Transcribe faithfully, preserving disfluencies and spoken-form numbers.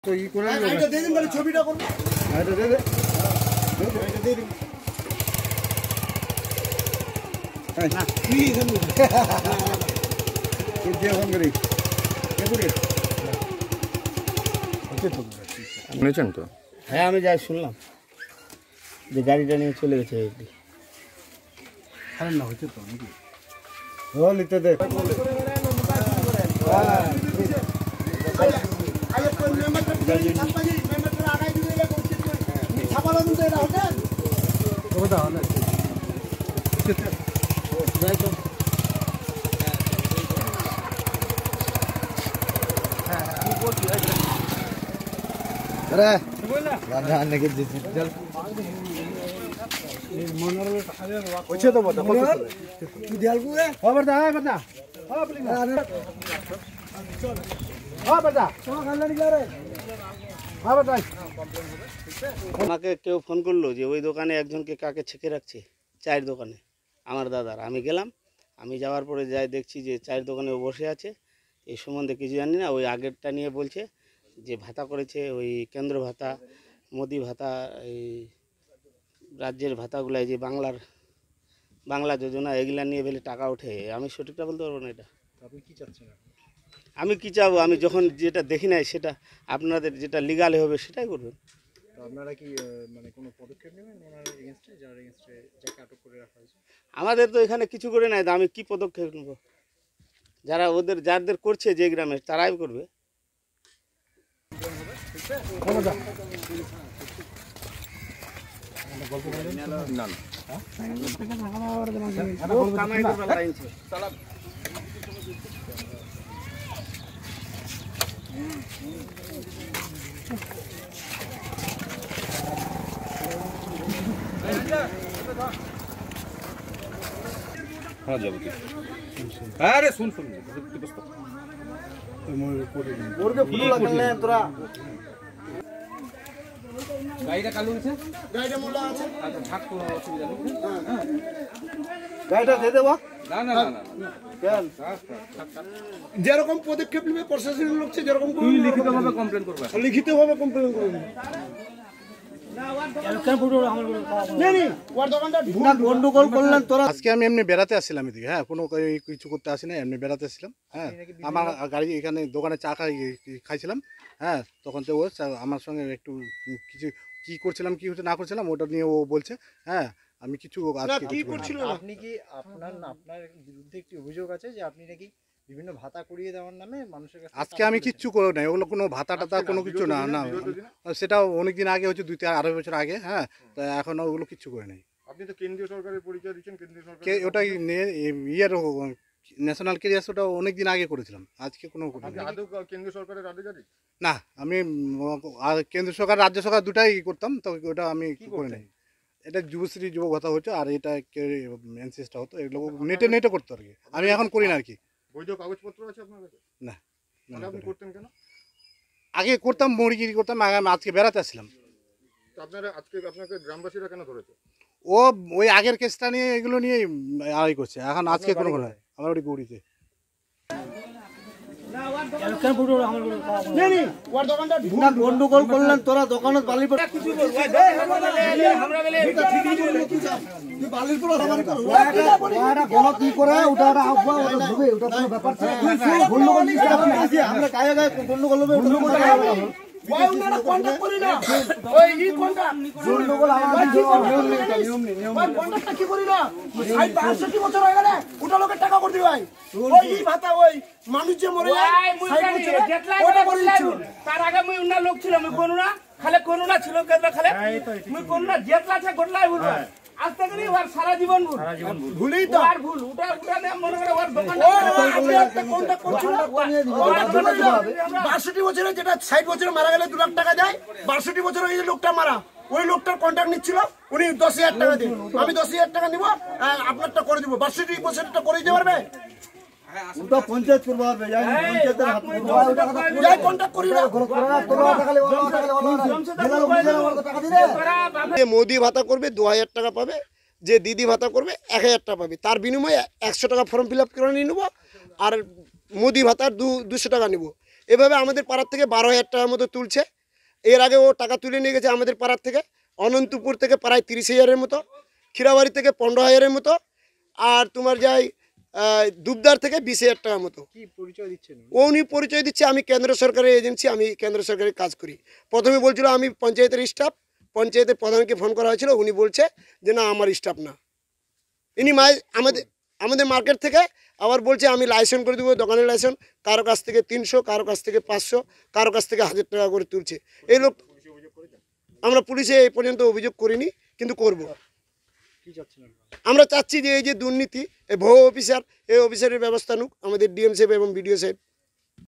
তো ই করে এটা দিয়ে দিন বলে ছবিটা করব এটা দে দে এটা দিয়ে দিন না কি জানো এই যে ফোন করি কে করে ওকে তো শুনেছেন তো হ্যাঁ আমি যাই শুনলাম যে গাড়িটা নিয়ে চলে গেছে একদিন আরে না হচ্ছে তো নাকি ও লিখতে দে আরে কোন মেম্বারটা ছাপাজি মেম্বারটা আগাই দিলে এটা করতে ছাপালো দিতে এটা হবে ও দাও না যাই তো হ্যাঁ আমি বলছি আরে বলনা রাজা আনে के चल মনর আরে ওছে তো বড় কত তুই দেয়াল কো রে ও বড়দা হ্যাঁ বড়দা ও প্লিজ চল ও বড়দা চল খালা নিলা রে হ্যাঁ বড়দা আমাকে কেউ ফোন করলো যে ওই দোকানে একজনকে কাকে ছেকে রাখছে চায়ের দোকানে আমার দাদার আমি গেলাম আমি যাওয়ার পরে যাই দেখছি যে চায়ের দোকানে ও বসে আছে এই সম্বন্ধে কিছু জানি না ওই আগেরটা নিয়ে বলছে যে ভাতা করেছে ওই কেন্দ্র ভাতা মোদি ভাতা এই রাজ্যের ভাতাগুলো এই যে বাংলার বাংলা যোজনা এগুলা নিয়ে বলে টাকা ওঠে আমি সঠিকটা বলতে পারবো না এটা আপনি কি চাচ্ছেন আমি কি চাবো আমি যখন যেটা দেখি নাই সেটা আপনাদের যেটা লিগালে হবে সেটাই করবেন তো আপনারা কি মানে কোনো পদক্ষেপ নেবেন ওনার এগেইনস্টে যার এগেইনস্টে যাকে আটক করে রাখা হয়েছে আমাদের তো এখানে কিছু করে নাই আমি কি পদক্ষেপ নেব যারা ওদের যাদের করছে যে গ্রামে তারাই করবে না हाँ जब अरे सुन सुन গাড়িটা কালু আছে গাড়িটা মোলা আছে আচ্ছা থাক কোনো অসুবিধা নেই হ্যাঁ গাড়িটা দিয়ে দেব না না না না কেন যেরকম পদক্ষেপ নেবে প্রশাসনের লোক যেরকম তুই লিখিতভাবে কমপ্লেইন করবে লিখিতভাবে কমপ্লেইন করবে আজকে আমি এমনি বেড়াতে আসছিলাম এদিকে হ্যাঁ কোনো কিছু করতে আসি না এমনি বেড়াতে আসছিলাম হ্যাঁ আমার গাড়ি এখানে দোকানে চা খাই খাইছিলাম হ্যাঁ তখন তো ও আমার সঙ্গে একটু কিছু কি করছিলাম কি হচ্ছে না করছিলাম ওটা নিয়ে ও বলছে হ্যাঁ আমি কিছু কি করছিল আপনি কি আপনার আপনার বিরুদ্ধে একটি অভিযোগ আছে যে আপনি নাকি বিভিন্ন ভাতা করিয়ে দেওয়ার নামে মানুষের কাছে আজকে আমি কিচ্ছু করে নাই ওগুলো কোনো ভাতা টাতা কোনো কিছু না না সেটা অনেকদিন আগে হচ্ছে দুই থেকে আড়াই বছর আগে হ্যাঁ তা এখন ওগুলো কিচ্ছু করে নাই আপনি তো কেন্দ্রীয় সরকারের পরিচয় দিচ্ছেন কেন্দ্রীয় সরকার ওটাই ইয়ের ন্যাশনাল ক্যারিয়ার্স ওটা অনেকদিন আগে করেছিলাম আজকে কোনো কেন্দ্রীয় সরকারের আধিকারিক না আমি কেন্দ্র সরকার রাজ্য সরকার দুটাই করতাম তো ওটা আমি করে নাই এটা যুবশ্রী যুব ভাতা হচ্ছে আর এটা এনসিএসটা হতো এগুলো নেটে নেটে করতো আর কি আমি এখন করি না আর কি বৈধ কাগজপত্র আছে আপনার কাছে না মানে আপনি করতেন কেন আগে করতাম মুড়িগিরি করতাম আজকে বেড়াতে আসছিলাম তো আপনারা আজকে আপনাকে গ্রামবাসীরা কেন ধরেছে ও ওই আগের কেসটা নিয়ে এগুলো নিয়ে আড়াই করছে এখন আজকে কোনো কোনো আমার ওই গৌরীতে গন্ডগোল করলেন তোরা দোকানে বালি কি করে ওটা ব্যাপার আমরা গায়ে গায়ে গন্ডগোল মানুষ যে মরে তার আগে মুই উন্না লোক ছিল মুই কোনো না খালে কোনো না ছিল কেন খালে মুই কোনো না জেতলা আছে গোটলাই ভুল আজ থেকে নি ওর সারা জীবন ভুল ভুলই তো আর ভুল ওটা ওটা না মনে করে ওর দোকান কোনটা করছিল বাষট্টি বছরে যেটা ষাট বছরে মারা গেলে দু লাখ টাকা দেয় বাষট্টি বছরে এই লোকটা মারা ওই লোকটার কন্ট্রাক্ট নিচ্ছিল উনি দশ হাজার টাকা দিন আমি দশ হাজার টাকা নিব আপনারটা করে দিব বাষট্টি বছরটা করে দিতে পারবে ওটা পঞ্চায়েত করব পারবে যাই পঞ্চায়েতের হাত ওটা কথা যাই কন্টাক্ট করি না করোনা করোনা টাকা লে টাকা দিলে মোদি ভাতা করবে দু হাজার টাকা পাবে যে দিদি ভাতা করবে এক হাজার টাকা পাবে তার বিনিময়ে একশো টাকা ফর্ম ফিল আপ করে নিয়ে নেব আর মোদি ভাতার দুশো টাকা নিব এভাবে আমাদের পাড়ার থেকে বারো হাজার টাকার মতো তুলছে। এর আগে ও টাকা তুলে নিয়ে গেছে আমাদের পাড়ার থেকে, অনন্তপুর থেকে প্রায় তিরিশ হাজারের মতো, ক্ষীরাবাড়ি থেকে পনেরো হাজারের মতো, আর তোমার যাই দুবদার থেকে বিশ হাজার টাকার মতো। কি পরিচয় দিচ্ছেন? ও উনি পরিচয় দিচ্ছে আমি কেন্দ্র সরকারের এজেন্সি, আমি কেন্দ্র সরকারের কাজ করি। প্রথমে বলছিল আমি পঞ্চায়েতের স্টাফ, পঞ্চায়েতের প্রধানকে ফোন করা হয়েছিল, উনি বলছে যে না আমার স্টাফ না। ইনি মাই আমাদের আমাদের মার্কেট থেকে আবার বলছে আমি লাইসেন্স করে দেবো, দোকানের লাইসেন্স, কারো কাছ থেকে তিনশো, কারো কাছ থেকে পাঁচশো, কারো কাছ থেকে হাজার টাকা করে তুলছে। এই লোক আমরা পুলিশে এই পর্যন্ত অভিযোগ করিনি, কিন্তু করব। কি চাচ্ছেন আপনারা? আমরা চাচ্ছি যে এই যে দুর্নীতি, এই ভো অফিসার, এই অফিসারের ব্যবস্থা নিক আমাদের ডিএম সাহেব এবং বিডিও সাহেব।